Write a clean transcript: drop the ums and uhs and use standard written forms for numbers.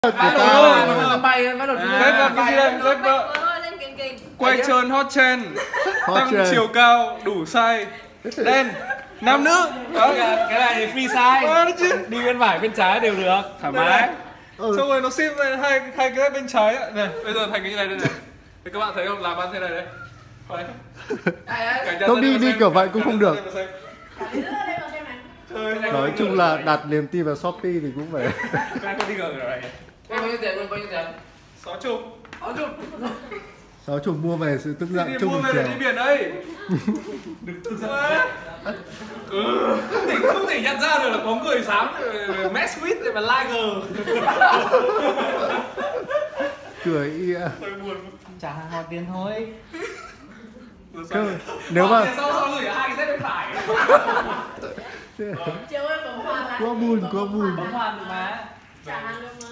Bay bắt đầu quay trơn hot trend, tăng chiều cao đủ size, đen, nam nữ. Cái này free size, đi bên phải bên trái đều được, thoải mái. Xong rồi nó ship hai cái bên trái này, bây giờ thành cái như này đây này. Thì các bạn thấy không, làm ăn thế này đấy. Không đi kiểu vậy cũng không được. Nói chung là đặt niềm tin vào Shopee thì cũng phải. Bao nhiêu tiền? 60. 60 mua về sự tức giận chung mua một về chiều. đi biển đây. Không thể nhận ra được là có người dám mess with để mà lager. Cười ia. Trả họ tiền thôi. Nếu mà Sau gửi hai cái dép bên phải. quá buồn. Bấm hoàn được mà. Trả hàng được mà.